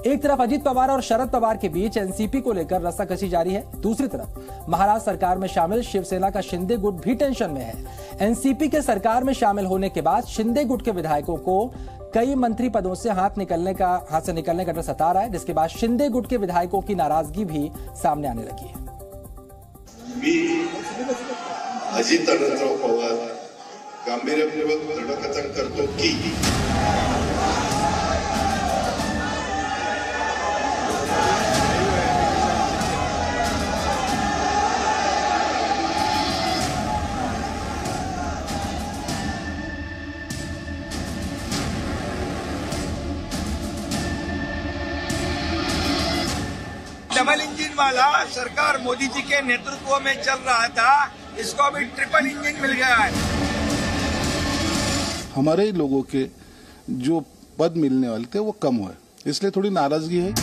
एक तरफ अजीत पवार और शरद पवार के बीच एनसीपी को लेकर रस्साकसी जारी है, दूसरी तरफ महाराष्ट्र सरकार में शामिल शिवसेना का शिंदे गुट भी टेंशन में है। एनसीपी के सरकार में शामिल होने के बाद शिंदे गुट के विधायकों को कई मंत्री पदों से हाथ से निकलने का डर सता रहा है, जिसके बाद शिंदे गुट के विधायकों की नाराजगी भी सामने आने लगी है। अजित अनंतराव पवार गांभीर्यपूर्वक दृढकथन करतो की डबल इंजन वाला सरकार मोदी जी के नेतृत्व में चल रहा था, इसको अभी ट्रिपल इंजन मिल गया है। हमारे लोगों के जो पद मिलने वाले थे वो कम हुए, इसलिए थोड़ी नाराजगी है।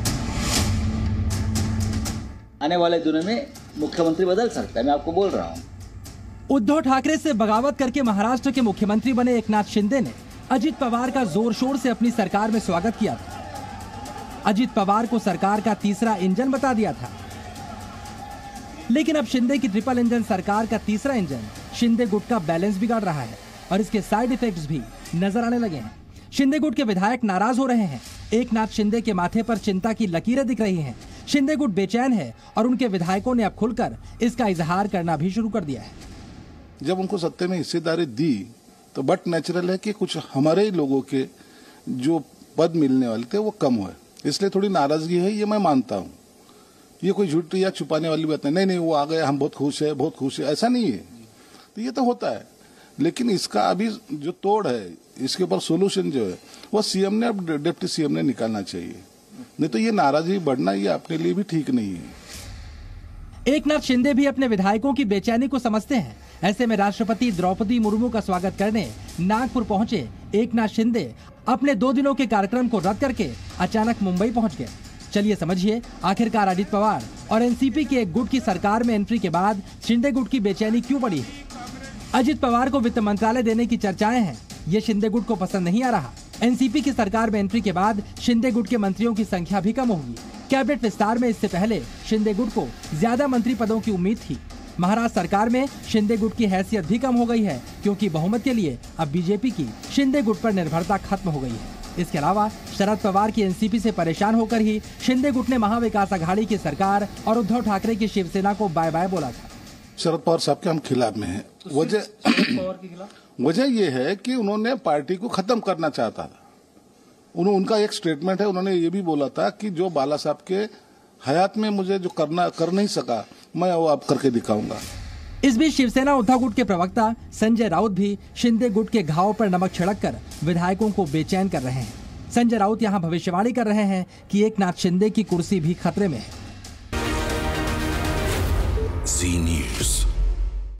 आने वाले दिनों में मुख्यमंत्री बदल सकता है, मैं आपको बोल रहा हूँ। उद्धव ठाकरे से बगावत करके महाराष्ट्र के मुख्यमंत्री बने एकनाथ शिंदे ने अजित पवार का जोर शोर से अपनी सरकार में स्वागत किया था। अजित पवार को सरकार का तीसरा इंजन बता दिया था, लेकिन अब शिंदे की ट्रिपल इंजन सरकार का तीसरा इंजन शिंदे गुट का बैलेंस बिगाड़ रहा है और इसके साइड इफेक्ट्स भी नजर आने लगे हैं। शिंदे गुट के विधायक नाराज हो रहे हैं। एकनाथ शिंदे के माथे पर चिंता की लकीरें दिख रही हैं। शिंदे गुट बेचैन है और उनके विधायकों ने अब खुलकर इसका इजहार करना भी शुरू कर दिया है। जब उनको सत्ते में हिस्सेदारी दी तो बट नेचुरल है कि कुछ हमारे लोगों के जो पद मिलने वाले थे वो कम हुए, इसलिए थोड़ी नाराजगी है, ये मैं मानता हूँ। ये कोई झूठ या छुपाने वाली बात नहीं, वो आ गए, हम बहुत खुश है, ऐसा नहीं है। तो ये तो होता है, लेकिन इसका अभी जो तोड़ है, इसके ऊपर सोल्यूशन जो है वो सीएम ने, अब डिप्टी सीएम ने निकालना चाहिए, नहीं तो ये नाराजगी बढ़ना ये अपने लिए भी ठीक नहीं है। एकनाथ शिंदे भी अपने विधायकों की बेचैनी को समझते हैं। ऐसे में राष्ट्रपति द्रौपदी मुर्मू का स्वागत करने नागपुर पहुंचे एकनाथ शिंदे अपने 2 दिनों के कार्यक्रम को रद्द करके अचानक मुंबई पहुंच गए। चलिए समझिए आखिरकार अजित पवार और एनसीपी के एक गुट की सरकार में एंट्री के बाद शिंदे गुट की बेचैनी क्यों बढ़ी है। अजित पवार को वित्त मंत्रालय देने की चर्चाएं हैं, ये शिंदे गुट को पसंद नहीं आ रहा। एनसीपी की सरकार में एंट्री के बाद शिंदे गुट के मंत्रियों की संख्या भी कम होगी। कैबिनेट विस्तार में इससे पहले शिंदे गुट को ज्यादा मंत्री पदों की उम्मीद थी। महाराष्ट्र सरकार में शिंदे गुट की हैसियत भी कम हो गई है, क्योंकि बहुमत के लिए अब बीजेपी की शिंदे गुट पर निर्भरता खत्म हो गई है। इसके अलावा शरद पवार की एनसीपी से परेशान होकर ही शिंदे गुट ने महाविकास अघाड़ी की सरकार और उद्धव ठाकरे की शिवसेना को बाय बाय बोला था। शरद पवार साहब के हम खिलाफ में हैं। वजह ये है कि उन्होंने पार्टी को खत्म करना चाहता था। उनका एक स्टेटमेंट है, उन्होंने ये भी बोला था कि जो बाला साहब के हयात में मुझे जो कर नहीं सका, मैं वो अब करके दिखाऊंगा। इस बीच शिवसेना उद्धव गुट के प्रवक्ता संजय राउत भी शिंदे गुट के घाव पर नमक छिड़ककर विधायकों को बेचैन कर रहे हैं। संजय राउत यहां भविष्यवाणी कर रहे हैं कि एकनाथ शिंदे की कुर्सी भी खतरे में है। जी न्यूज़।